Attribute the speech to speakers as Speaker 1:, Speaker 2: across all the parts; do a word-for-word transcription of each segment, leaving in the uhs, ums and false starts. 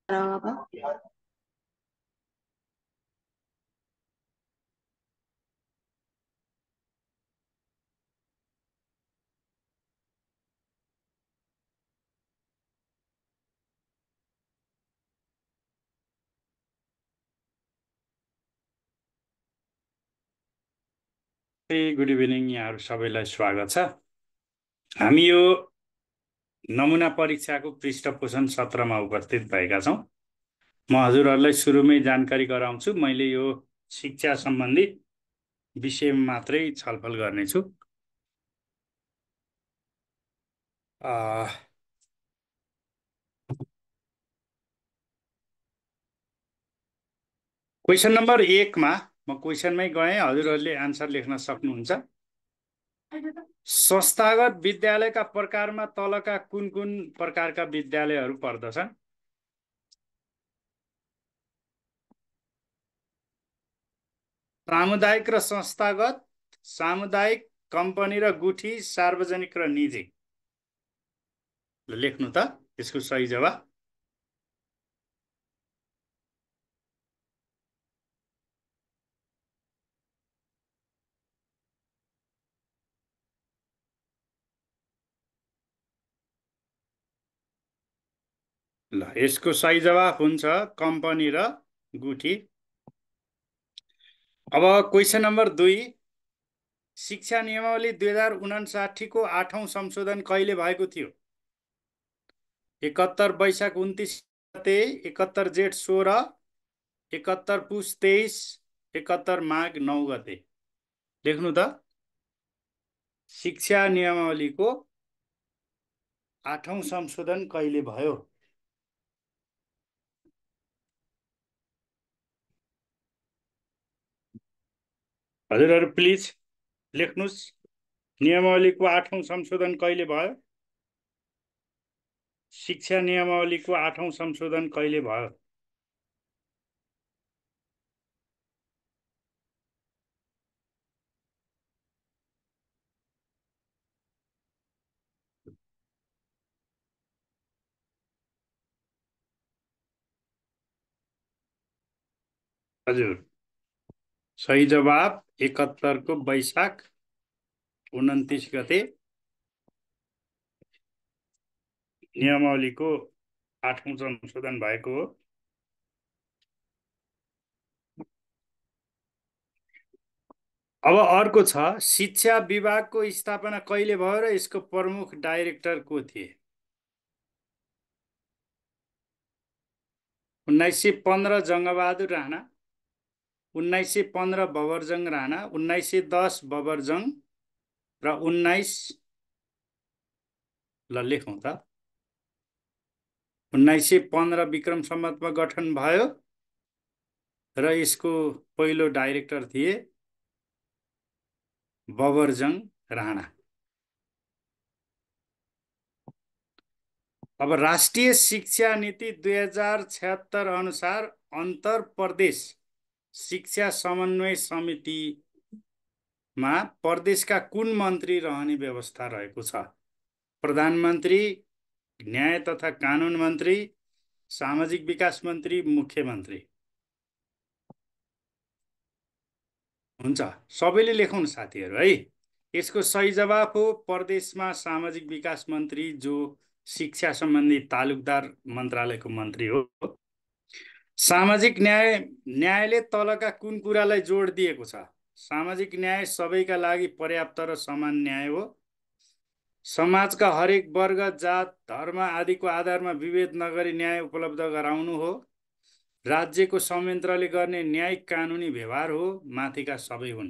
Speaker 1: apa?
Speaker 2: A good evening यहाँहरू सबैलाई स्वागत छ। हामी यो नमुना परीक्षाको पृष्ठपोषण सत्रमा उपस्थित भएका छौँ। म हजुरहरूलाई सुरुमै जानकारी गराउँछु। मैले यो शिक्षा सम्बन्धी विषयमा मात्रै छलफल गर्नेछु। क्वेसन नम्बर एकमा म क्वेसनमै गएँ, हजुरहरूले आन्सर लेख्न सक्नुहुन्छ। संस्थागत विद्यालयका प्रकारमा तलका कुन कुन प्रकारका विद्यालयहरू पर्दछन्? सामुदायिक र संस्थागत, सामुदायिक, कम्पनी र गुठी, सार्वजनिक र निजी। लेख्नु त यसको सही जवाब। ल यसको सही जवाब हुन्छ कम्पनी र गुठी। अब क्वेसन नम्बर दुई, शिक्षा नियमावली दुई हजार उनासाठी को आठौं संशोधन कहिले भएको थियो? एकहत्तर वैशाख उन्तिस गते, एकहत्तर जेठ सोह्र, एकहत्तर पुस तेइस, एकहत्तर माघ नौ गते। लेख्नु त शिक्षा नियमावलीको आठौं संशोधन कहिले भयो? हजुरहरू प्लिज लेख्नुस्, नियमावलीको आठौं संशोधन कहिले भयो? शिक्षा नियमावलीको आठौं संशोधन कहिले भयो? हजुर सही जवाब एकहत्तर को वैशाख उन्तिस गते नियमावलीको आठौं संशोधन भएको हो। अब अर्को छ, शिक्षा विभागको स्थापना कहिले भयो र यसको प्रमुख डाइरेक्टर को थिए? उन्नाइस सय पन्ध्र जङ्गबहादुर राणा, उन्नाइस सय पन्ध्र बबरजङ राणा, उन्नाइस सय दस बबरजङ र उन्नाइस ल लेखौँ त उन्नाइस सय पन्ध्र विक्रम सम्वतमा गठन भयो र यसको पहिलो डाइरेक्टर थिए बबरजङ राणा। अब राष्ट्रिय शिक्षा नीति दुई हजार छहत्तर अनुसार अन्तर प्रदेश शिक्षा समन्वय समितिमा प्रदेशका कुन मन्त्री रहने व्यवस्था रहेको छ? प्रधानमन्त्री, न्याय तथा कानुन मन्त्री, सामाजिक विकास मन्त्री, मुख्यमन्त्री। हुन्छ सबैले लेखौँ साथीहरू है। यसको सही जवाब हो प्रदेशमा सामाजिक विकास मन्त्री, जो शिक्षा सम्बन्धी तालुकदार मन्त्रालयको मन्त्री हो। सामाजिक न्याय, न्यायले तलका कुन कुरालाई जोड दिएको छ? सामाजिक न्याय सबैका लागि पर्याप्त र समान न्याय हो। समाजका हरेक वर्ग, जात, धर्म आदिको आधारमा विभेद नगरी न्याय उपलब्ध गराउनु हो। राज्यको संयन्त्रले गर्ने न्यायिक कानुनी व्यवहार हो। माथिका सबै हुन्।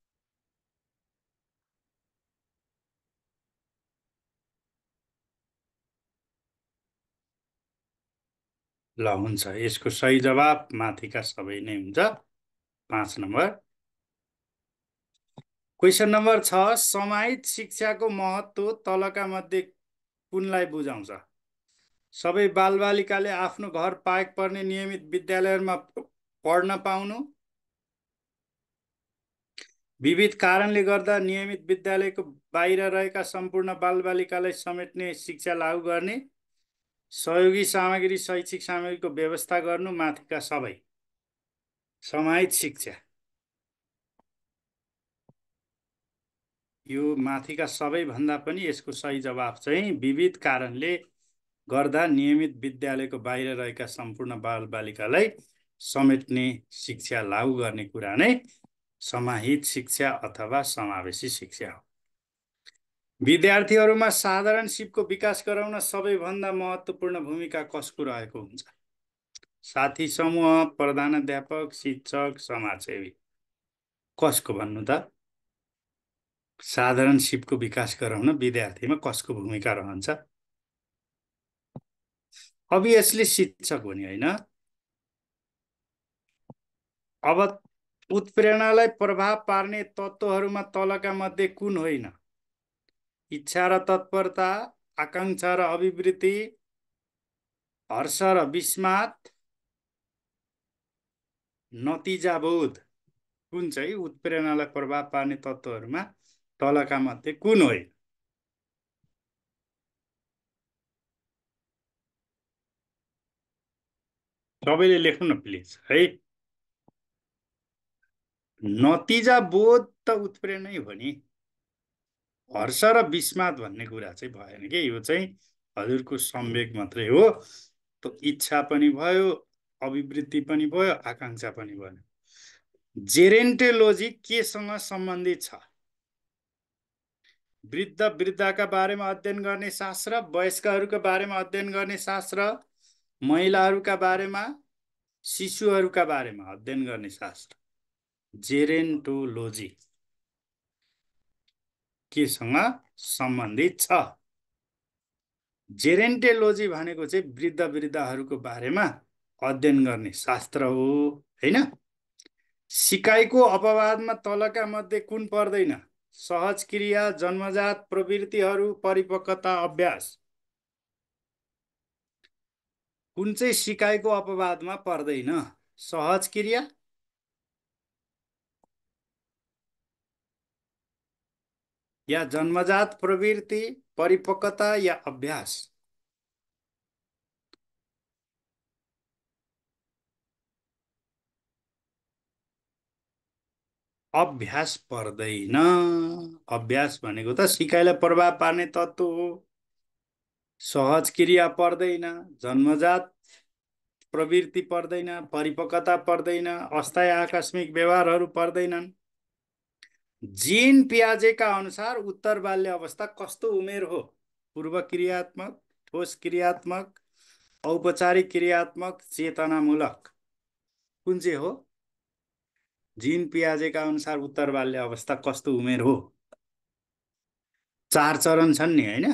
Speaker 2: ल हुन्छ, यसको सही जवाब माथिका सबै नै हुन्छ, पाँच नम्बर। क्वेसन नम्बर छ, समाहित शिक्षाको महत्त्व तलका मध्ये कुनलाई बुझाउँछ? सबै बालबालिकाले आफ्नो घर पाएक पर्ने नियमित विद्यालयमा पढ्न पाउनु, विविध कारणले गर्दा नियमित विद्यालयको बाहिर रहेका सम्पूर्ण बालबालिकालाई समेट्ने शिक्षा लागू गर्ने, सहयोगी सामग्री शैक्षिक सामग्रीको व्यवस्था गर्नु, माथिका सबै समाहित शिक्षा। यो माथिका सबैभन्दा पनि यसको सही जवाफ चाहिँ विविध कारणले गर्दा नियमित विद्यालयको बाहिर रहेका सम्पूर्ण बालबालिकालाई समेट्ने शिक्षा लागू गर्ने कुरा नै समाहित शिक्षा अथवा समावेशी शिक्षा हो। विद्यार्थीहरूमा साधारण सिपको विकास गराउन सबैभन्दा महत्त्वपूर्ण भूमिका कसको रहेको हुन्छ? साथी समूह, प्रधानाध्यापक, शिक्षक, समाजसेवी। कसको भन्नु त? साधारण सिपको विकास गराउन विद्यार्थीमा कसको भूमिका रहन्छ? अभियसली शिक्षक हो नि, होइन? अब उत्प्रेरणालाई प्रभाव पार्ने तत्त्वहरूमा तलका मध्ये कुन होइन? इच्छा र तत्परता, आकांक्षा र अभिवृत्ति, हर्ष र विस्मात, नतिजाबोध। कुन चाहिँ उत्प्रेरणालाई प्रभाव पार्ने तत्त्वहरूमा तलका मध्ये कुन होइन? सबैले लेख्नु न प्लिज है। नतिजाबोध त उत्प्रेरणै हो नि। हर्ष र विस्मात भन्ने कुरा चाहिँ भएन कि, यो चाहिँ हजुरको संवेग मात्रै हो। त इच्छा पनि भयो, अभिवृत्ति पनि भयो, आकांक्षा पनि भयो। जेरेन्टोलोजी केसँग सम्बन्धित छ? वृद्ध वृद्धाका बारेमा अध्ययन गर्ने शास्त्र, वयस्कहरूका बारेमा अध्ययन गर्ने शास्त्र, महिलाहरूका बारेमा, शिशुहरूका बारेमा अध्ययन गर्ने शास्त्र। जेरेन्टोलोजी केसँग सम्बन्धित छ? जेरेन्टोलोजी भनेको चाहिँ वृद्ध वृद्धाहरूको बारेमा अध्ययन गर्ने शास्त्र हो, हैन? सिकाइको अपवादमा तलका मध्ये कुन पर्दैन? सहज क्रिया, जन्मजात प्रवृत्तिहरू, परिपक्वता, अभ्यास। कुन चाहिँ सिकाइको अपवादमा पर्दैन? सहज क्रिया या जन्मजात प्रवृत्ति, परिपक्वता या अभ्यास? अभ्यास पर्दैन। अभ्यास भनेको त सिकाइलाई प्रभाव पार्ने तत्त्व हो। सहज क्रिया पर्दैन, जन्मजात प्रवृत्ति पर्दैन, परिपक्वता पर्दैन, अस्थायी आकस्मिक व्यवहारहरू पर्दैनन्। जीन पियाजेका अनुसार उत्तर बाल्य अवस्था कस्तो उमेर हो? पूर्व क्रियात्मक, ठोस क्रियात्मक, औपचारिक क्रियात्मक, चेतनामूलक। कुन चाहिँ हो? जीन पियाजेका अनुसार उत्तर बाल्य अवस्था कस्तो उमेर हो? चार चरण छन् नि, हैन?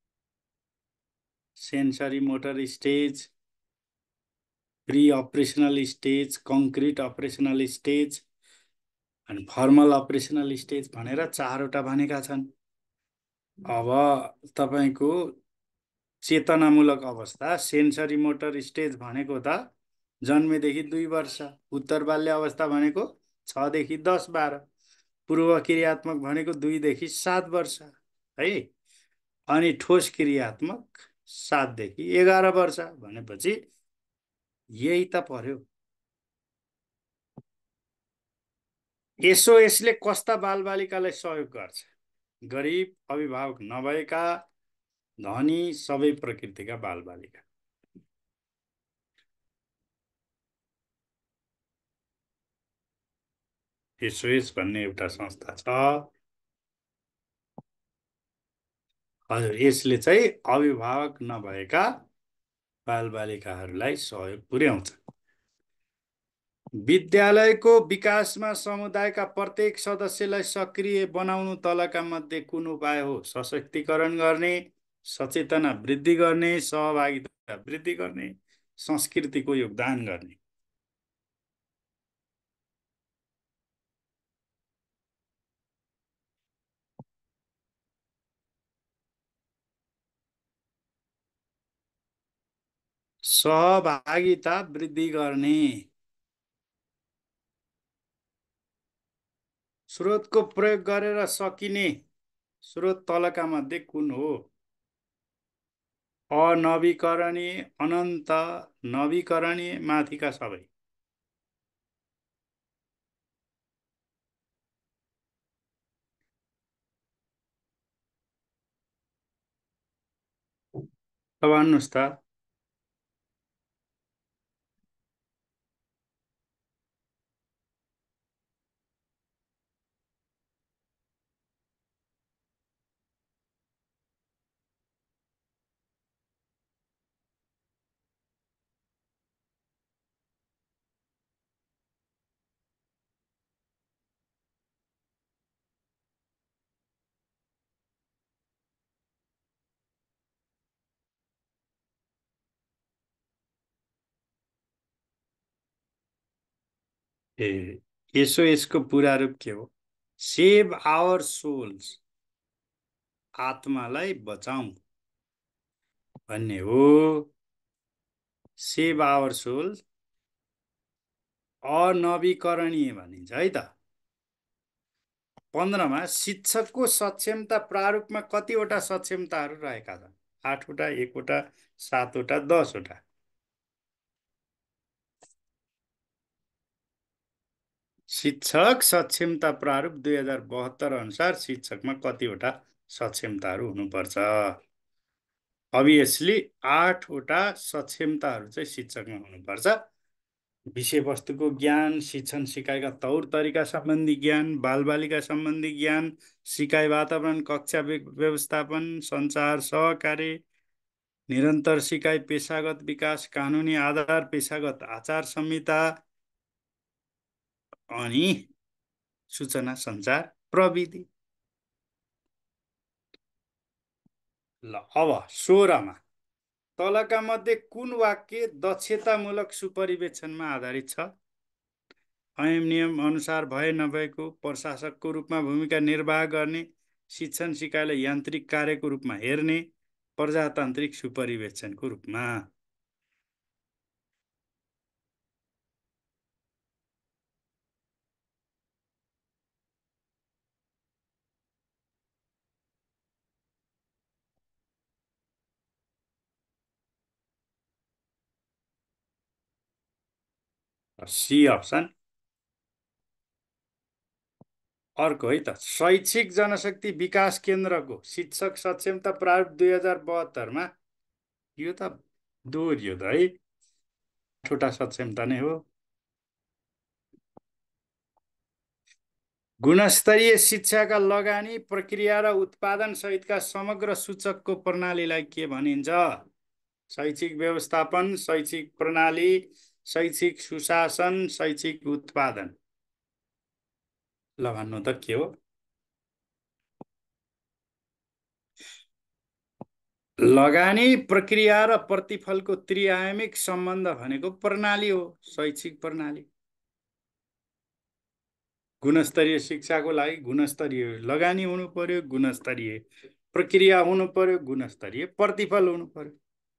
Speaker 2: Sensory motor stage, pre operational stage, concrete operational stage अनि फर्मल अपरेसनल स्टेज भनेर चारवटा भनेका छन्। अब तपाईको चेतनामूलक अवस्था, सेन्सरी मोटर स्टेज भनेको त जन्मेदेखि दुई वर्ष, उत्तर बाल्य अवस्था भनेको छदेखि दस बाह्र, पूर्व क्रियात्मक भनेको दुईदेखि सात वर्ष है, अनि ठोस क्रियात्मक सातदेखि एघार वर्ष भनेपछि यही त पर्यो। एसओएसले कस्ता बालबालिकालाई सहयोग गर्छ? गरिब, अभिभावक नभएका, धनी, सबै प्रकृतिका बालबालिका। एसओएस भन्ने एउटा संस्था छ। हजुर, यसले चाहिँ अभिभावक नभएका बालबालिकाहरूलाई सहयोग पुर्याउँछ। विद्यालयको विकासमा समुदायका प्रत्येक सदस्यलाई सक्रिय बनाउनु तलका मध्ये कुन उपाय हो? सशक्तिकरण गर्ने, सचेतना वृद्धि गर्ने, सहभागिता वृद्धि गर्ने, संस्कृतिको योगदान गर्ने। सहभागिता वृद्धि गर्ने। स्रोतको प्रयोग गरेर सकिने स्रोत तलका मध्ये कुन हो? अनवीकरणीय, अनन्त नवीकरणीय माथिका सबै। अब भन्नुहोस् त। ए, यसो यसको पुरा रूप के हो? सेभ आवर सोल्स, आत्मालाई बचाउँ भन्ने हो। सेभ आवर सोल्स अनवीकरणीय भनिन्छ है त। पन्ध्रमा शिक्षकको सक्षमता प्रारूपमा कतिवटा सक्षमताहरू रहेका छन्? आठवटा, एकवटा, सातवटा, दसवटा। शिक्षक सक्षमता प्रारूप दुई हजार बहत्तर अनुसार शिक्षकमा कतिवटा सक्षमताहरू हुनुपर्छ? अभियसली आठवटा सक्षमताहरू चाहिँ शिक्षकमा हुनुपर्छ। विषयवस्तुको ज्ञान, शिक्षण सिकाइका तौर तरिका सम्बन्धी ज्ञान, बालबालिका सम्बन्धी ज्ञान, सिकाइ वातावरण, कक्षा व्यवस्थापन, सञ्चार, सहकार्य, निरन्तर सिकाइ, पेशागत विकास, कानुनी आधार, पेशागत आचार संहिता अनि सूचना सञ्चार प्रविधि। ल अब सोह्रमा तलका मध्ये कुन वाक्य दक्षतामूलक सुपरिवेक्षणमा आधारित छ? ऐन नियम अनुसार भए नभएको, प्रशासकको रूपमा भूमिका निर्वाह गर्ने, शिक्षण सिकाइलाई यान्त्रिक कार्यको रूपमा हेर्ने, प्रजातान्त्रिक सुपरिवेक्षणको रूपमा। C option. अर्को है त, शैक्षिक जनशक्ति विकास केन्द्रको शिक्षक सक्षमता प्रारूप दुई हजार बहत्तरमा यो त दोहोरियो त है, आठवटा सक्षमता नै हो। गुणस्तरीय शिक्षाका लगानी, प्रक्रिया र उत्पादन सहितका समग्र सूचकको प्रणालीलाई के भनिन्छ? शैक्षिक व्यवस्थापन, शैक्षिक प्रणाली, शैक्षिक सुशासन, शैक्षिक उत्पादन। ल भन्नु त के हो? लगानी, प्रक्रिया र प्रतिफलको त्रिआयामिक सम्बन्ध भनेको प्रणाली हो, शैक्षिक प्रणाली। गुणस्तरीय शिक्षाको लागि गुणस्तरीय लगानी हुनु पर्यो, गुणस्तरीय प्रक्रिया हुनु पर्यो, गुणस्तरीय प्रतिफल हुनु पर्यो।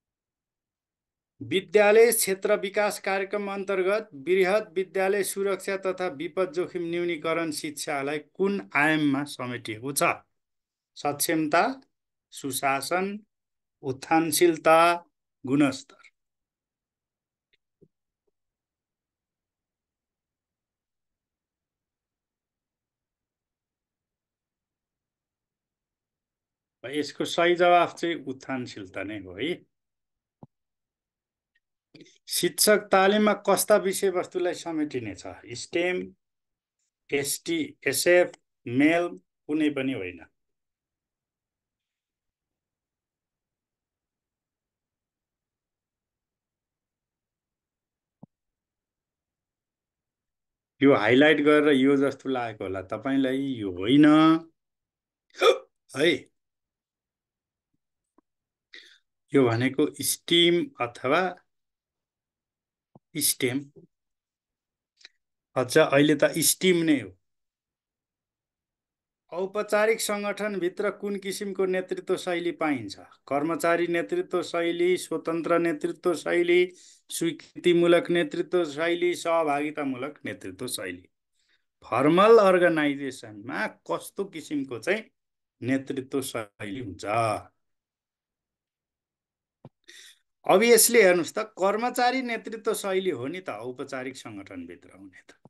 Speaker 2: विद्यालय क्षेत्र विकास कार्यक्रम अन्तर्गत बृहत विद्यालय सुरक्षा तथा विपद जोखिम न्यूनीकरण शिक्षालाई कुन आयाममा समेटिएको छ? सक्षमता, सुशासन, उत्थानशीलता, गुणस्तर। यसको सही जवाफ चाहिँ उत्थानशीलता नै हो है। शिक्षक तालिममा कस्ता विषयवस्तुलाई समेटिनेछ? स्टेम, एसटी, एसएफ, मेल, कुनै पनि होइन। यो हाइलाइट गरेर यो जस्तो लागेको होला तपाईलाई, यो होइन है। यो भनेको स्टिम अथवा स्टेम। अझ अहिले त स्टिम नै हो। औपचारिक सङ्गठनभित्र कुन किसिमको नेतृत्व शैली पाइन्छ? कर्मचारी नेतृत्व शैली, स्वतन्त्र नेतृत्व शैली, स्वीकृतिमूलक नेतृत्व शैली, सहभागितामूलक नेतृत्व शैली। फर्मल अर्गनाइजेसनमा कस्तो किसिमको चाहिँ नेतृत्व शैली हुन्छ? अभियसली हेर्नुहोस् त, कर्मचारी नेतृत्व शैली हो नि त औपचारिक सङ्गठनभित्र हुने त।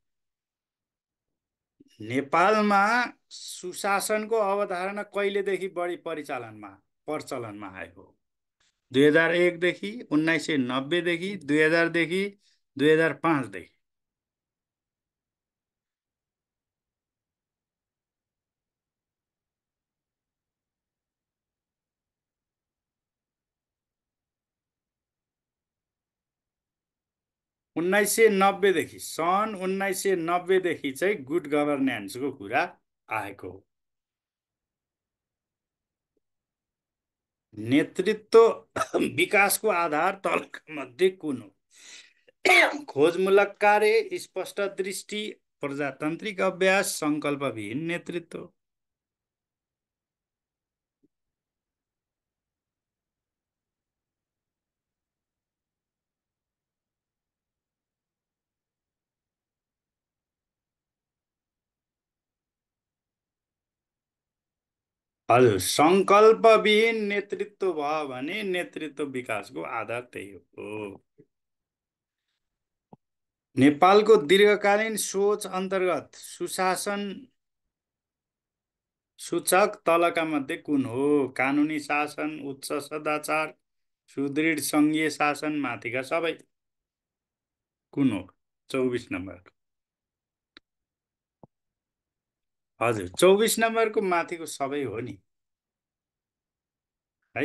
Speaker 2: नेपालमा सुशासनको अवधारणा कहिलेदेखि बढी परिचालनमा प्रचलनमा आएको? दुई हजार एकदेखि, उन्नाइस सय नब्बेदेखि, दुई हजारदेखि, दुई हजार पाँचदेखि। उन्नाइस सय नब्बेदेखि, सन् उन्नाइस सय नब्बेदेखि चाहिँ गुड गभर्नेन्सको कुरा आएको हो। नेतृत्व विकासको आधार तलका मध्ये कुन हो? खोजमूलक कार्य, स्पष्ट दृष्टि, प्रजातान्त्रिक अभ्यास, सङ्कल्पविहीन नेतृत्व। हजुर, सङ्कल्पविहीन नेतृत्व भयो भने नेतृत्व विकासको आधार त्यही हो। नेपालको दीर्घकालीन सोच अन्तर्गत सुशासन सूचक तलका मध्ये कुन हो? कानुनी शासन, उच्च सदाचार, सुदृढ सङ्घीय शासन, माथिका सबै। कुन हो? चौबिस नम्बर। हजुर, चौबिस नम्बरको माथिको सबै हो नि है।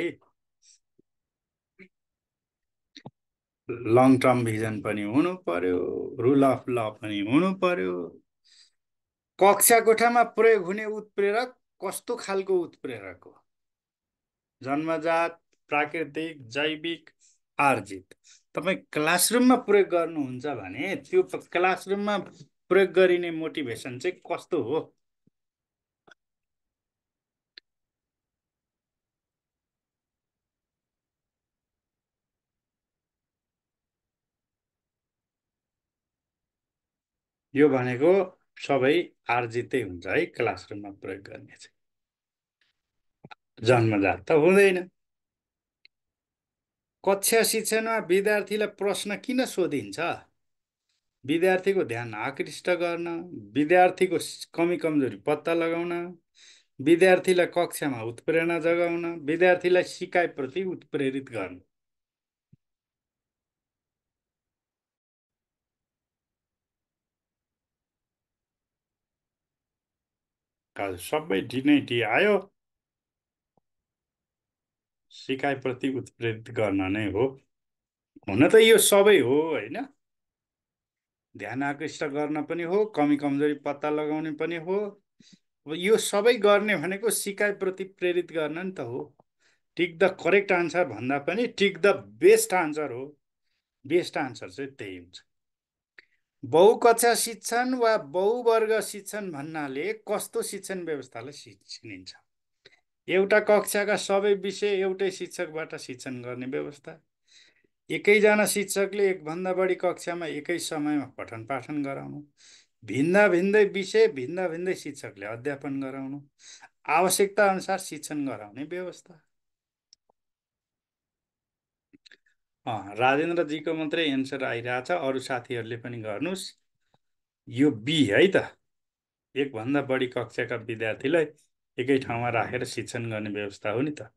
Speaker 2: लङ टर्म भिजन पनि हुनु पर्यो, रुल अफ ल पनि हुनु पर्यो। कक्षा कोठामा प्रयोग हुने उत्प्रेरक कस्तो खालको उत्प्रेरक हो? जन्मजात, प्राकृतिक, जैविक, आर्जित। तपाईँ क्लासरुममा प्रयोग गर्नुहुन्छ भने त्यो क्लासरुममा प्रयोग गरिने मोटिभेसन चाहिँ कस्तो हो? यो भनेको सबै आर्जितै हुन्छ है, क्लासरुममा प्रयोग गर्ने चाहिँ। जन्मजात त हुँदैन। कक्षा शिक्षणमा विद्यार्थीलाई प्रश्न किन सोधिन्छ? विद्यार्थीको ध्यान आकृष्ट गर्न, विद्यार्थीको कमी कमजोरी पत्ता लगाउन, विद्यार्थीलाई कक्षामा उत्प्रेरणा जगाउन, विद्यार्थीलाई सिकाइप्रति उत्प्रेरित गर्न। हजुर, सबै डी नै डी आयो। सिकाइप्रति उत्प्रेरित गर्न नै हो। हुन त यो सबै हो होइन? ध्यान आकृष्ट गर्न पनि हो, कमी कमजोरी पत्ता लगाउने पनि हो। अब यो सबै गर्ने भनेको सिकाइप्रति प्रेरित गर्न नि त हो। टिक द करेक्ट आन्सर भन्दा पनि टिक द बेस्ट आन्सर हो। बेस्ट आन्सर चाहिँ त्यही हुन्छ। बहुकक्षा शिक्षण वा बहुवर्ग शिक्षण भन्नाले कस्तो शिक्षण व्यवस्थालाई चिनिन्छ? एउटा कक्षाका सबै विषय एउटै शिक्षकबाट शिक्षण गर्ने व्यवस्था, एकैजना शिक्षकले एकभन्दा बढी कक्षामा एकै समयमा पठन पाठन गराउनु, भिन्दा भिन्दै विषय भिन्दा भिन्दै शिक्षकले अध्यापन गराउनु, आवश्यकता अनुसार शिक्षण गराउने व्यवस्था। राजेन्द्रजीको मात्रै एन्सर आइरहेछ, अरू साथीहरूले पनि गर्नुहोस्। यो बी है त, एकभन्दा बढी कक्षाका विद्यार्थीलाई एकै ठाउँमा राखेर शिक्षण गर्ने व्यवस्था हो नि त।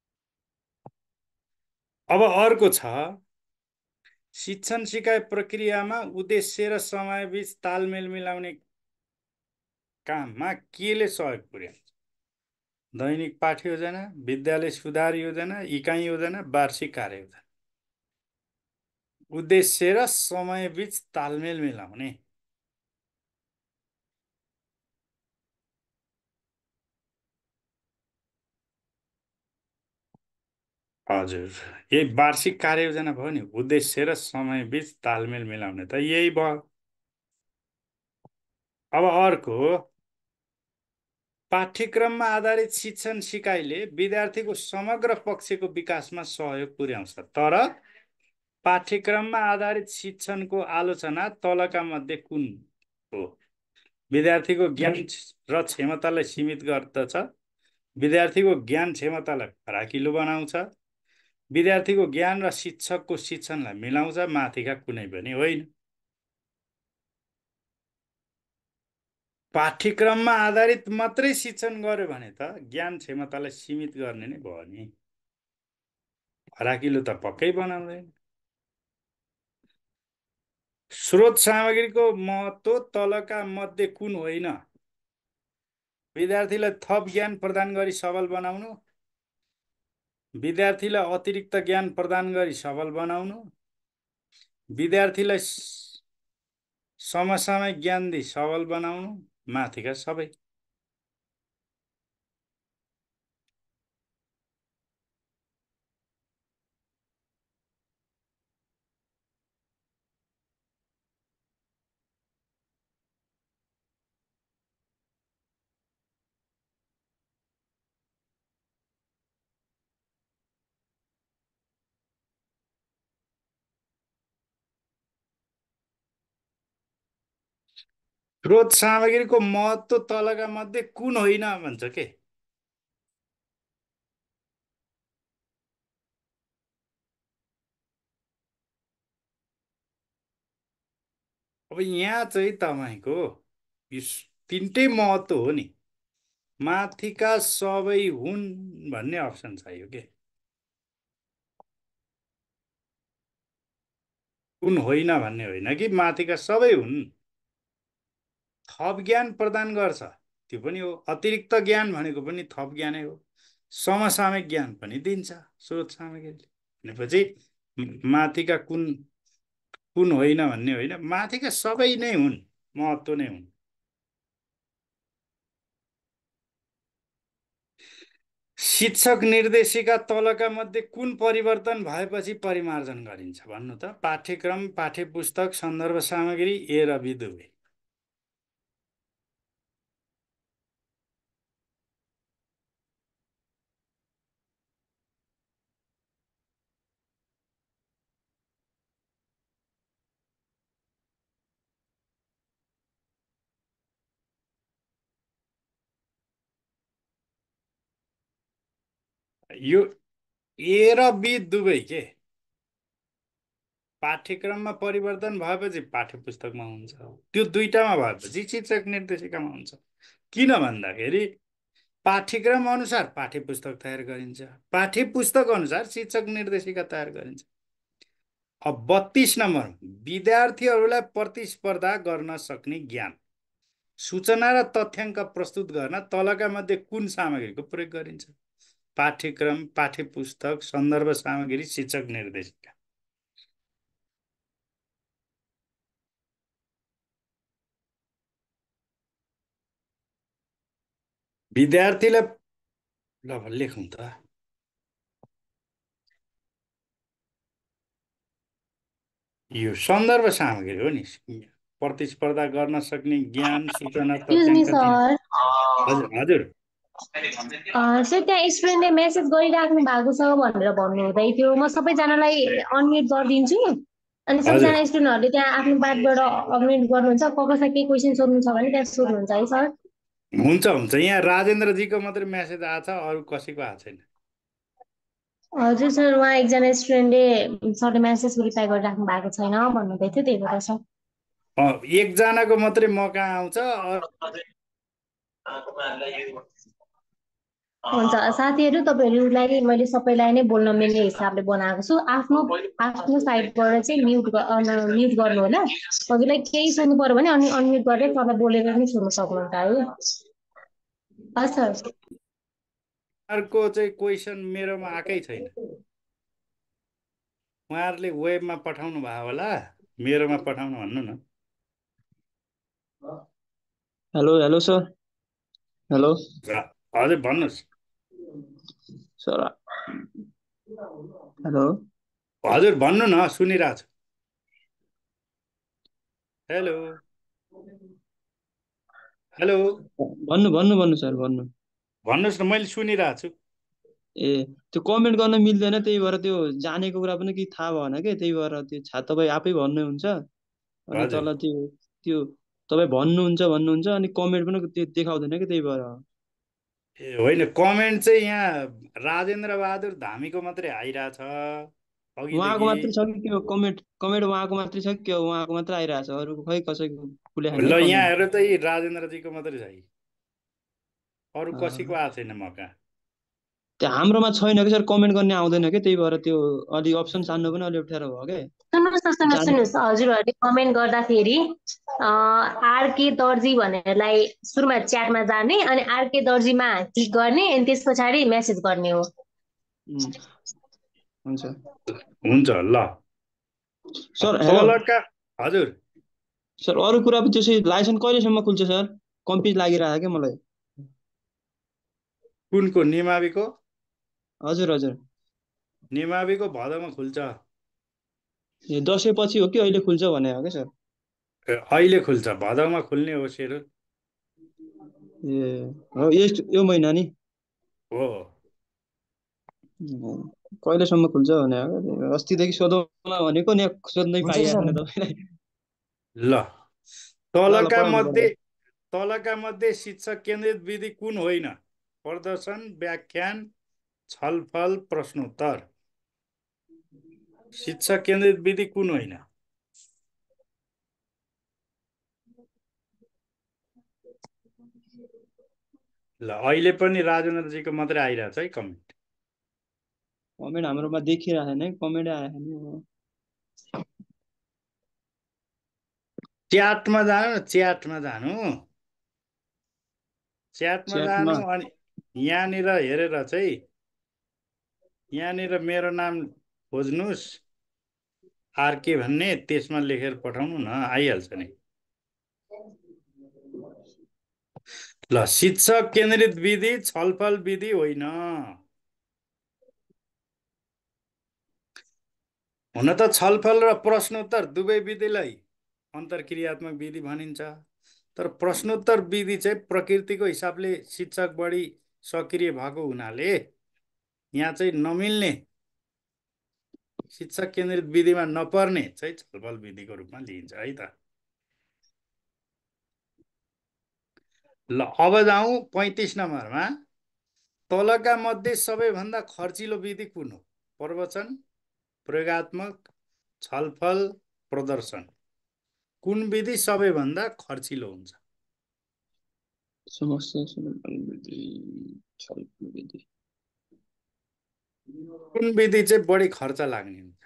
Speaker 2: अब अर्को छ, शिक्षण सिकाइ प्रक्रियामा उद्देश्य र समयबीच तालमेल मिलाउने काममा केले सहयोग पुर्याउँछ? दैनिक पाठ योजना, विद्यालय सुधार योजना, इकाइ योजना, वार्षिक कार्ययोजना। उद्देश्य र समयबीच तालमेल मिलाउने। हजुर, यही वार्षिक कार्ययोजना भयो नि। उद्देश्य र समयबीच तालमेल मिलाउने त यही भयो। अब अर्को, पाठ्यक्रममा आधारित शिक्षण सिकाइले विद्यार्थीको समग्र पक्षको विकासमा सहयोग पुर्याउँछ, तर पाठ्यक्रममा आधारित शिक्षणको आलोचना तलका मध्ये कुन हो? विद्यार्थीको ज्ञान र क्षमतालाई सीमित गर्दछ, विद्यार्थीको ज्ञान क्षमतालाई फराकिलो बनाउँछ, विद्यार्थीको ज्ञान र शिक्षकको शिक्षणलाई मिलाउँछ, माथिका कुनै पनि होइन। पाठ्यक्रममा आधारित मात्रै शिक्षण गर्यो भने त ज्ञान क्षमतालाई सीमित गर्ने नै भयो नि, फराकिलो त पक्कै बनाउँदैन। स्रोत सामग्रीको महत्त्व तलका मध्ये कुन होइन? विद्यार्थीलाई थप ज्ञान प्रदान गरी सबल बनाउनु, विद्यार्थीलाई अतिरिक्त ज्ञान प्रदान गरी सबल बनाउनु, विद्यार्थीलाई समसामयिक ज्ञान दिई सबल बनाउनु, माथिका सबै। स्रोत सामग्रीको महत्त्व तलका मध्ये कुन होइन भन्छ के? अब यहाँ चाहिँ तपाईँको यो तिनटै महत्त्व हो नि, माथिका सबै हुन् भन्ने अप्सन चाहियो के, कुन होइन भन्ने होइन कि माथिका सबै हुन्। थप ज्ञान प्रदान गर्छ त्यो पनि हो, अतिरिक्त ज्ञान भनेको पनि थप ज्ञानै हो, समसामयिक ज्ञान पनि दिन्छ स्रोत सामग्रीले भनेपछि माथिका कुन कुन होइन भन्ने होइन, माथिका सबै नै हुन्, महत्त्व नै हुन्। शिक्षक निर्देशिका तलका मध्ये कुन परिवर्तन भएपछि परिमार्जन गरिन्छ भन्नु त? पाठ्यक्रम, पाठ्यपुस्तक, सन्दर्भ सामग्री, ए र बी दुवै। यो ए र बी दुवै के, पाठ्यक्रममा परिवर्तन भएपछि पाठ्यपुस्तकमा हुन्छ, त्यो दुईटामा भएपछि शिक्षक निर्देशिकामा हुन्छ। किन भन्दाखेरि पाठ्यक्रम अनुसार पाठ्यपुस्तक तयार गरिन्छ, पाठ्यपुस्तक अनुसार शिक्षक निर्देशिका तयार गरिन्छ। अब बत्तीस नम्बर, विद्यार्थीहरूलाई प्रतिस्पर्धा गर्न सक्ने ज्ञान, सूचना र तथ्याङ्क प्रस्तुत गर्न तलका मध्ये कुन सामग्रीको प्रयोग गरिन्छ? पाठ्यक्रम, पाठ्यपुस्तक, सन्दर्भ सामग्री, शिक्षक निर्देशिका। विद्यार्थीलाई ल लेखौँ त, यो सन्दर्भ सामग्री हो नि, प्रतिस्पर्धा गर्न सक्ने ज्ञान, सूचना,
Speaker 1: Excuse me,
Speaker 2: तथ्याङ्क दिन।
Speaker 1: sir.
Speaker 2: हजुर हजुर
Speaker 1: सर त्यहाँ स्टुडेन्टले मेसेज गरिराख्नु भएको छ भनेर भन्नुहुँदै थियो, म सबैजनालाई अनम्युट गरिदिन्छु अनि
Speaker 2: हजुर
Speaker 1: सबैजना स्टुडेन्टहरूले त्यहाँ आफ्नो बातबाट अनम्युट गर्नुहुन्छ, कसैलाई केही क्वेसन सोध्नु छ भने त्यहाँ सोध्नुहुन्छ है सर।
Speaker 2: हुन्छ हुन्छ, यहाँ राजेन्द्रजीको मात्रै मेसेज आएको छ, अरू कसैको आएको छैन।
Speaker 1: हजुर सर, उहाँ एकजना स्टुडेन्टले सरले मेसेज रिप्लाई गरिराख्नु भएको छैन भन्नुहुँदै थियो, त्यही भएर सर।
Speaker 2: अँ, एकजनाको मात्रै म कहाँ आउँछ, अरू
Speaker 1: हुन्छ साथीहरू, तपाईँहरूलाई मैले सबैलाई नै बोल्न मिल्ने हिसाबले बनाएको छु, आफ्नो आफ्नो साइडबाट चाहिँ म्युट म्युट गर्नु होला। हजुरलाई केही सोध्नु पर्यो भने अनि अनम्युट गरेर तपाईँलाई बोलेर पनि सोध्नु सक्नुहुन्छ है। हस् सर।
Speaker 2: अर्को चाहिँ क्वेसन मेरोमा आएकै छैन, उहाँहरूले वेबमा पठाउनु भयो होला, मेरोमा पठाउनु भन्नु न।
Speaker 3: हेलो हेलो सर, हेलो
Speaker 2: हजुर भन्नुहोस्।
Speaker 3: सर हेलो
Speaker 2: हजुर भन्नु न, सुनिरहेको छु। हेलो हेलो
Speaker 3: भन्नु भन्नु भन्नु सर भन्नु।
Speaker 2: भन्नुहोस् न, मैले सुनिरहेको छु।
Speaker 3: ए त्यो कमेन्ट गर्न मिल्दैन, त्यही भएर त्यो जानेको कुरा पनि केही थाहा भएन कि, त्यही भएर त्यो छा तपाईँ आफै भन्नुहुन्छ अनि
Speaker 2: हजुर
Speaker 3: तल त्यो त्यो तपाईँ भन्नुहुन्छ भन्नुहुन्छ अनि कमेन्ट पनि त्यो देखाउँदैन कि, त्यही भएर।
Speaker 2: ए होइन, कमेन्ट चाहिँ यहाँ राजेन्द्र बहादुर धामीको मात्रै आइरहेछ
Speaker 3: उहाँको
Speaker 2: अघिदेखि।
Speaker 3: मात्रै छ कि त्यो कमेन्ट कमेन्ट उहाँको मात्रै छ कि त्यो उहाँको मात्रै आइरहेछ, अरूको खै कसैको खुले छैन
Speaker 2: ल
Speaker 3: है
Speaker 2: यहाँ
Speaker 3: कमेन्ट।
Speaker 2: हेर त यी राजेन्द्रजीको मात्रै छ, अरू कसैको आएको छैन मका।
Speaker 3: त्यो हाम्रोमा छैन कि सर, कमेन्ट गर्ने आउँदैन कि, त्यही भएर त्यो अलि अप्सन छान्नु पनि अलि अप्ठ्यारो भयो क्या।
Speaker 1: सुन्नुहोस् न सुन्नुहोस्
Speaker 3: जान
Speaker 1: सुन्नुहोस् हजुरहरूले कमेन्ट गर्दाखेरि आरके दर्जी भनेरलाई सुरुमा च्याटमा जाने अनि आरके दर्जीमा क्लिक गर्ने अनि त्यस पछाडि मेसेज गर्ने हो।
Speaker 3: उम्, हुन्छ
Speaker 2: हुन्छ ल।
Speaker 3: सर। हेलो
Speaker 2: तलका हजुर
Speaker 3: सर, अरू कुरा पनि त्यसै लाइसेन्स कहिलेसम्म खुल्छ सर? कम्पिज लागिरहेको क्या मलाई।
Speaker 2: कुनको निमाविको?
Speaker 3: हजुर हजुर।
Speaker 2: निमाविको भदौमा खुल्छ।
Speaker 3: ए दसैँ पछि हो कि अहिले खुल्छ भने हो क्या सर?
Speaker 2: ए, अहिले खुल्छ, भदौमा खुल्ने हो सेरो।
Speaker 3: ए हो, यस यो महिना नि?
Speaker 2: हो।
Speaker 3: उम्, कहिलेसम्म खुल्छ भने हो क्या? अस्तिदेखि सोधौँला भनेको नि, सोध्नै
Speaker 1: हुन्छ
Speaker 3: पाइएको
Speaker 1: सर।
Speaker 3: छैन तपाईँलाई।
Speaker 2: ल
Speaker 3: ल ल
Speaker 2: तलका
Speaker 3: पढाउनु
Speaker 2: मध्ये
Speaker 3: पर्दा।
Speaker 2: तलका मध्ये शिक्षक केन्द्रित विधि कुन होइन? प्रदर्शन, व्याख्यान, छलफल, प्रश्नोत्तर। शिक्षक केन्द्रित विधि कुन होइन? ल अहिले पनि राजेन्द्रजीको मात्रै आइरहेछ है कमेन्ट।
Speaker 3: कमेन्ट हाम्रोमा देखिरहेको छैन है, कमेन्टै आएको छैन।
Speaker 2: च्याटमा जानु न, च्याटमा जानु, च्याटमा
Speaker 3: च्याटमा
Speaker 2: जानु अनि यहाँनिर हेरेर चाहिँ यहाँनिर मेरो नाम खोज्नुहोस् आरके भन्ने, त्यसमा लेखेर पठाउनु न, आइहाल्छ नि। ल शिक्षक केन्द्रित विधि छलफल विधि होइन। हुन त छलफल र प्रश्नोत्तर दुवै विधिलाई अन्तर्क्रियात्मक विधि भनिन्छ, तर प्रश्नोत्तर विधि चाहिँ प्रकृतिको हिसाबले शिक्षक बढी सक्रिय भएको हुनाले यहाँ चाहिँ नमिल्ने, शिक्षक केन्द्रित विधिमा नपर्ने चाहिँ छलफल विधिको रूपमा लिइन्छ है त। ल अब जाउँ पैँतिस नम्बरमा। तलका मध्ये सबैभन्दा खर्चिलो विधि कुन हो? प्रवचन, प्रयोगात्मक, छलफल, प्रदर्शन। कुन विधि सबैभन्दा खर्चिलो हुन्छ?
Speaker 3: समस्या छलफल विधि, छलफल विधि।
Speaker 2: कुन विधि चाहिँ बढी खर्च लाग्ने हुन्छ?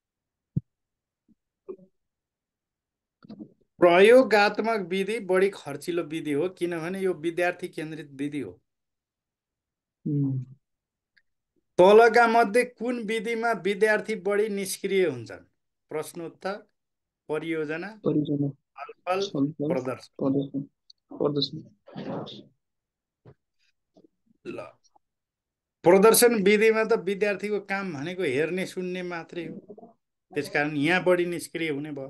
Speaker 2: प्रयोगात्मक विधि बढी खर्चिलो विधि हो, किनभने यो विद्यार्थी केन्द्रित विधि हो।
Speaker 3: उम्,
Speaker 2: तलका मध्ये कुन विधिमा विद्यार्थी बढी निष्क्रिय हुन्छन्? प्रश्नोत्तर, परियोजना,
Speaker 3: परियोजना,
Speaker 2: छलफल,
Speaker 3: छलफल,
Speaker 2: प्रदर्शन।
Speaker 3: प्रदर्शन प्रदर्शन।
Speaker 2: ल प्रदर्शन विधिमा त विद्यार्थीको काम भनेको हेर्ने सुन्ने मात्रै हो, त्यसकारण यहाँ बढी निष्क्रिय हुने भयो।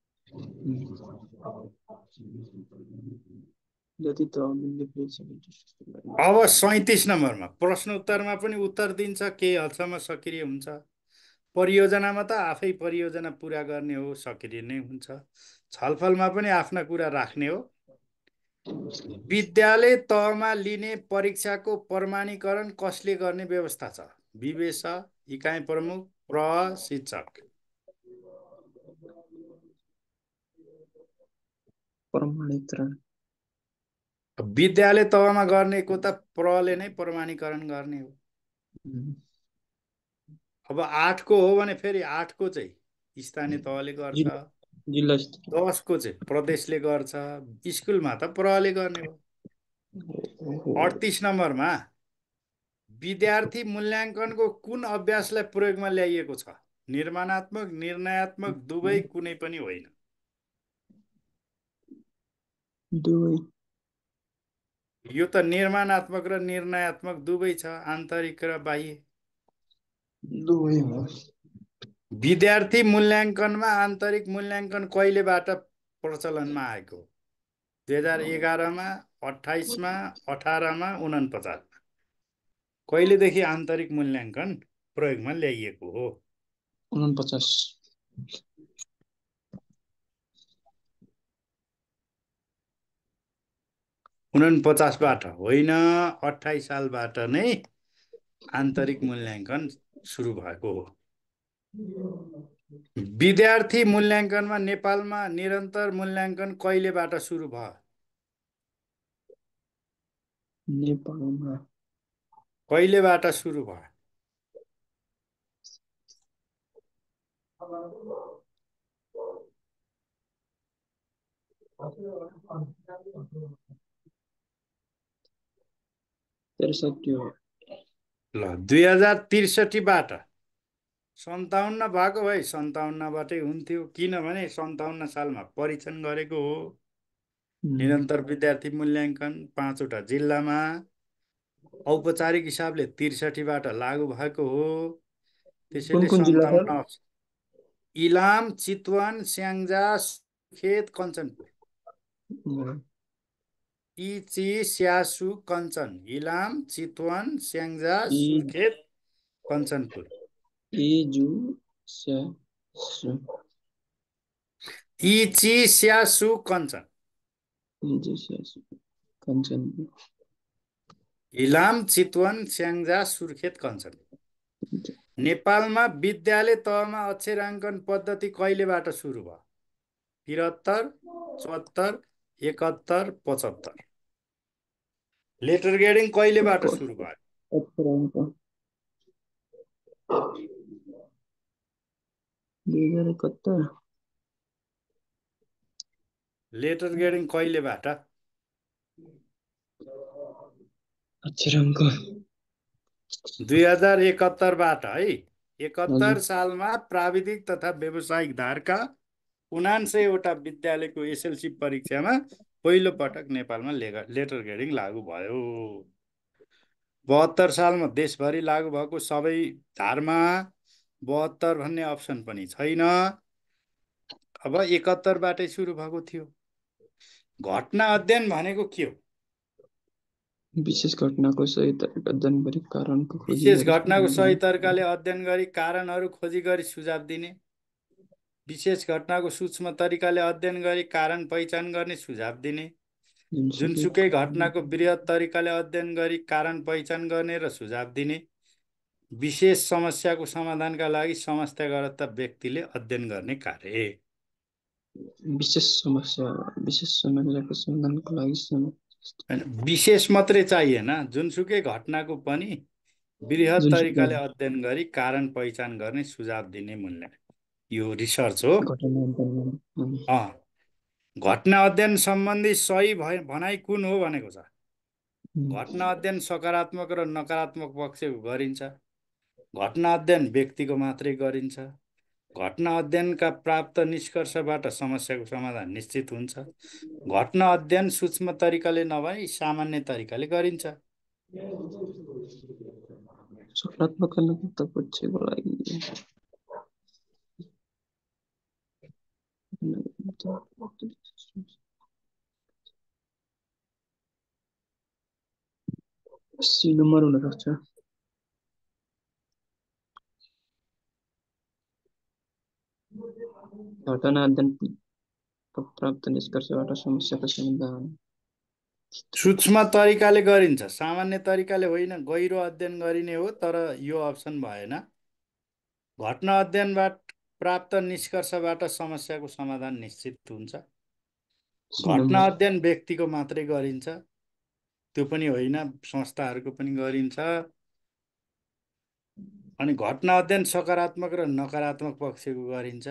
Speaker 3: जति त
Speaker 2: अब सैँतिस नम्बरमा प्रश्नोत्तरमा पनि उत्तर दिन्छ, केही हदसम्म सक्रिय हुन्छ। परियोजनामा त आफै परियोजना पुरा गर्ने हो, सक्रिय नै हुन्छ। छलफलमा पनि आफ्ना कुरा राख्ने हो। विद्यालय तहमा लिने परीक्षाको प्रमाणीकरण कसले गर्ने व्यवस्था छ? विवेश, इकाइ प्रमुख, प्रह, शिक्षक।
Speaker 3: प्रमाणीकरण
Speaker 2: विद्यालय तहमा गर्नेको त प्रहले नै प्रमाणीकरण गर्ने हो। अब आठको हो भने फेरि आठको चाहिँ स्थानीय तहले गर्छ,
Speaker 3: जिल्ला जिल्ला स्तरीय।
Speaker 2: दसको चाहिँ प्रदेशले गर्छ, स्कुलमा त प्रहले गर्ने हो। अडतिस नम्बरमा विद्यार्थी मूल्याङ्कनको कुन अभ्यासलाई प्रयोगमा ल्याइएको छ? निर्माणात्मक, निर्णयात्मक, दुवै, कुनै पनि होइन।
Speaker 3: दुवै।
Speaker 2: यो त निर्माणात्मक र निर्णयात्मक दुवै छ, आन्तरिक र बाह्य।
Speaker 3: दुवै हो।
Speaker 2: विद्यार्थी मूल्याङ्कनमा आन्तरिक मूल्याङ्कन कहिलेबाट प्रचलनमा आएको? दुई हजार एघारमा, अठाइसमा, अठारमा, उनपचासमा। कहिलेदेखि आन्तरिक मूल्याङ्कन प्रयोगमा ल्याइएको हो?
Speaker 3: उनपचास।
Speaker 2: उनपचासबाट होइन, अठाइस सालबाट नै आन्तरिक मूल्याङ्कन सुरु भएको हो। विद्यार्थी मूल्याङ्कनमा नेपालमा निरन्तर मूल्याङ्कन कहिलेबाट सुरु भयो?
Speaker 3: नेपालमा
Speaker 2: कहिलेबाट सुरु भयो?
Speaker 3: त्रिसठी हो।
Speaker 2: ल दुई हजार त्रिसठीबाट सन्ताउन्न भएको भाइ, सन्ताउन्नबाटै हुन्थ्यो, किनभने सन्ताउन्न सालमा परीक्षण गरेको हो। निरन्तर विद्यार्थी मूल्याङ्कन पाँचवटा जिल्लामा औपचारिक हिसाबले त्रिसठीबाट लागू भएको हो। त्यसैले सन्ताउन्न इलाम, चितवन, स्याङ्जा, सुर्खेत, कञ्चनपुर। इची, स्यासु, कञ्चन। इलाम, चितवन, स्याङ्जा, सुर्खेत, कञ्चनपुर।
Speaker 3: इजु स्यासु
Speaker 2: इची, स्यासु, कञ्चन।
Speaker 3: इजु स्यासु कञ्चनपुर।
Speaker 2: इलाम, चितवन, स्याङ्जा, सुर्खेत, कञ्चन। नेपालमा विद्यालय तहमा अक्षराङ्कन पद्धति कहिलेबाट सुरु भयो? त्रिहत्तर, चौहत्तर, एकहत्तर, पचहत्तर। लेटर ग्रेडिङ कहिलेबाट सुरु भयो?
Speaker 3: दुई हजार एकहत्तर।
Speaker 2: Letter grading कहिलेबाट?
Speaker 3: अक्षराङ्कन
Speaker 2: दुई हजार एकहत्तरबाट है। एकहत्तर सालमा प्राविधिक तथा व्यावसायिक धारका उनान्सयवटा विद्यालयको एसएलसी परीक्षामा पहिलो पटक नेपालमा लेटर ग्रेडिङ लागू भयो। बहत्तर सालमा देशभरि लागू भएको सबै धारमा बहत्तर भन्ने अप्सन पनि छैन। अब एकहत्तरबाटै सुरु भएको थियो। घटना अध्ययन भनेको के हो?
Speaker 3: विशेष घटनाको सही तरिका अध्ययन गरी कारणको खोजी
Speaker 2: विशेष घटनाको सही तरिकाले अध्ययन गरी कारणहरू खोजी गरी सुझाव दिने। विशेष घटनाको सूक्ष्म तरिकाले अध्ययन गरी कारण पहिचान गर्ने, सुझाव दिने। जुनसुकै घटनाको वृहत तरिकाले अध्ययन गरी कारण पहिचान गर्ने र सुझाव दिने। विशेष समस्याको समाधानका लागि समस्याग्रस्त व्यक्तिले अध्ययन गर्ने कार्य।
Speaker 3: विशेष समस्या विशेष समस्याको समाधानको लागि
Speaker 2: विशेष मात्रै चाहिएन, जुनसुकै घटनाको पनि वृहत तरिकाले अध्ययन गरी कारण पहिचान गर्ने, सुझाव दिने मूल्य। यो रिसर्च हो। घटना अध्ययन सम्बन्धी सही भनाइ कुन हो भनेको छ। घटना अध्ययन सकारात्मक र नकारात्मक पक्षको गरिन्छ। घटना अध्ययन व्यक्तिको मात्रै गरिन्छ। घटना अध्ययनका प्राप्त निष्कर्षबाट समस्याको समाधान निश्चित हुन्छ। घटना अध्ययन सूक्ष्म तरिकाले नभई सामान्य तरिकाले गरिन्छ।
Speaker 3: सकारात्मक र नकारात्मक पक्षको लागि सी नम्बर हुन सक्छ। घटना अध्ययन प्राप्त निष्कर्षबाट समस्याको समाधान
Speaker 2: सूक्ष्म तरिकाले गरिन्छ, सामान्य तरिकाले होइन। गहिरो अध्ययन गरिने हो, तर यो अप्सन भएन। घटना अध्ययनबाट प्राप्त निष्कर्षबाट समस्याको समाधान निश्चित हुन्छ। घटना अध्ययन व्यक्तिको मात्रै गरिन्छ, त्यो पनि होइन, संस्थाहरूको पनि गरिन्छ। अनि घटना अध्ययन सकारात्मक र नकारात्मक पक्षको गरिन्छ।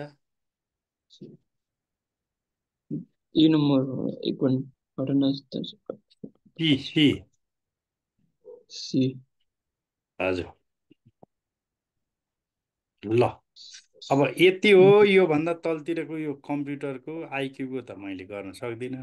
Speaker 3: यी नम्बर एक घटना
Speaker 2: सी सी
Speaker 3: सी
Speaker 2: हजुर। ल अब यति हो। यो भन्दा तलतिरको यो कम्प्युटरको आइक्यूको त मैले गर्न सक्दिनँ,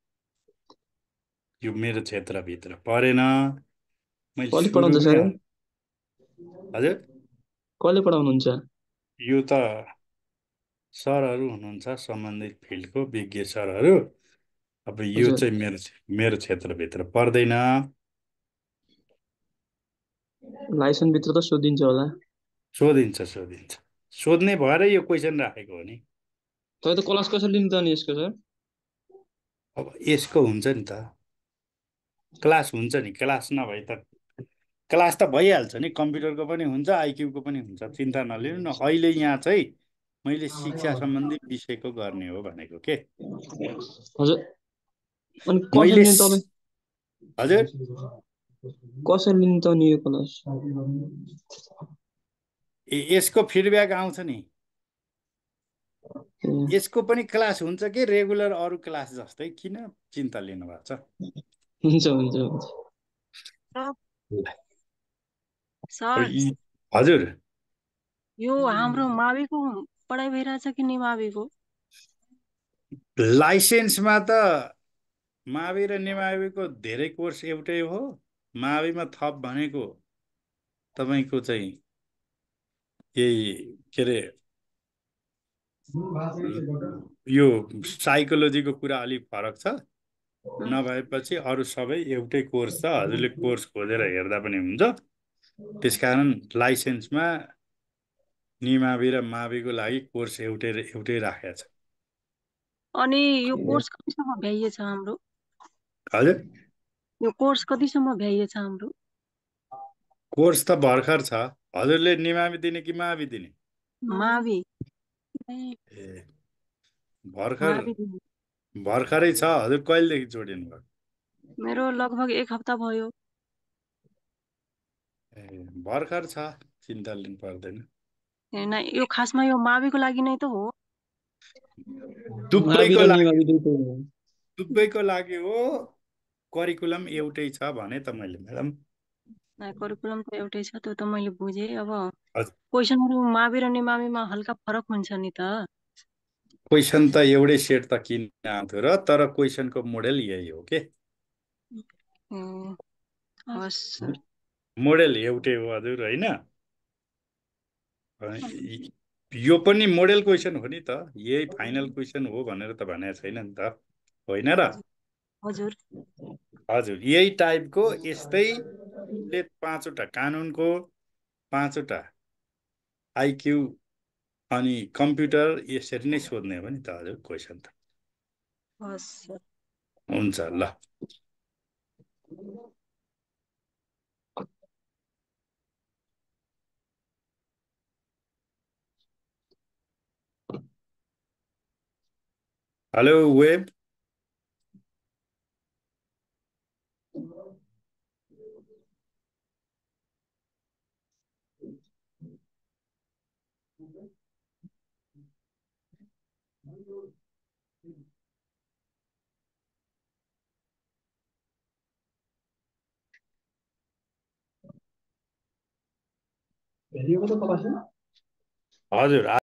Speaker 2: यो मेरो क्षेत्रभित्र परेन। मैले सुरु नै हजुर
Speaker 3: कसले पढाउनुहुन्छ?
Speaker 2: यो त सरहरू हुनुहुन्छ, सम्बन्धित फिल्डको विज्ञ सरहरू। अब यो चाहिँ मेरो मेरो क्षेत्रभित्र पर्दैन।
Speaker 3: लाइसेन्सभित्र त सोधिन्छ होला?
Speaker 2: सोधिन्छ सोधिन्छ सोध्ने भएर यो क्वेसन राखेको हो नि।
Speaker 3: तपाईँ त क्लास कसरी लिनु त नि यसको सर?
Speaker 2: अब यसको हुन्छ नि त, क्लास हुन्छ नि, क्लास नभए त क्लास त भइहाल्छ नि, कम्प्युटरको पनि हुन्छ आइक्यूको पनि हुन्छ, चिन्ता नलिनु न। अहिले यहाँ चाहिँ मैले शिक्षा सम्बन्धी विषयको गर्ने हो भनेको के।
Speaker 3: हजुर अनि कसरी
Speaker 2: मैले
Speaker 3: लिने
Speaker 2: स-
Speaker 3: तपाईँ
Speaker 2: हजुर
Speaker 3: कसरी लिने त नि यो क्लास
Speaker 2: ए- यसको फिडब्याक आउँछ नि।
Speaker 3: ए,
Speaker 2: यसको पनि क्लास हुन्छ कि रेगुलर अरू क्लास जस्तै, किन चिन्ता लिनु भएको छ।
Speaker 3: हुन्छ हुन्छ हुन्छ
Speaker 2: अब
Speaker 4: सर
Speaker 2: यी- हजुर
Speaker 4: यो हाम्रो माविको पढाइ भइरहेछ कि निमाविको?
Speaker 2: लाइसेन्समा त मावि र निमाविको धेरै कोर्स एउटै हो। माविमा थप भनेको तपाईँको चाहिँ यही के अरे यो साइकोलोजीको कुरा अलिक फरक छ, नभएपछि अरू सबै एउटै कोर्स छ। हजुरले कोर्स खोजेर हेर्दा पनि हुन्छ। त्यसकारण लाइसेन्समा निमावि र माविको लागि कोर्स एउटै एउटै राखेको छ।
Speaker 4: अनि यो कोर्स कतिसम्म भ्याइएछ हाम्रो?
Speaker 2: हजुर
Speaker 4: यो कोर्स कतिसम्म भ्याइएछ हाम्रो?
Speaker 2: कोर्स त भर्खर छ। हजुरले निमावि दिने कि मावि दिने?
Speaker 4: मावि
Speaker 2: ए भर्खर
Speaker 4: मावि दिनु।
Speaker 2: भर्खरै छ। हजुर कहिलेदेखि जोडिनु भयो?
Speaker 4: मेरो लगभग एक हप्ता भयो।
Speaker 2: ए भर्खर छ, चिन्ता लिनु पर्दैन।
Speaker 4: होइन यो खासमा यो माविको लागि नै त हो।
Speaker 3: मावि
Speaker 2: दुवैको
Speaker 3: र
Speaker 2: लागि
Speaker 3: निमावि दुइटै हो।
Speaker 2: दुवैको लागि हो। करिकुलम एउटै छ भने त मैले म्याडम।
Speaker 4: करिकुलम त एउटै छ, त्यो त मैले बुझेँ। अब
Speaker 2: हजुर
Speaker 4: क्वेसनहरू मावि र निमाविमा हल्का फरक हुन्छ नि त।
Speaker 2: क्वेसन त एउटै सेट त किन आउँथ्यो र, तर क्वेसनको मोडेल यही हो के।
Speaker 4: ए, हवस् सर।
Speaker 2: मोडेल एउटै हो हजुर, होइन। य- यो पनि मोडेल क्वेसन हो नि त, यही फाइनल क्वेसन हो भनेर त भनेको छैन नि त, होइन र।
Speaker 4: हजुर
Speaker 2: हजुर यही टाइपको यस्तैले पाँचवटा कानुनको, पाँचवटा आइक्यू अनि कम्प्युटर यसरी नै सोध्ने हो नि त हजुर क्वेसन त।
Speaker 4: हवस् सर।
Speaker 2: हुन्छ ल। हेलो वेब। हजुर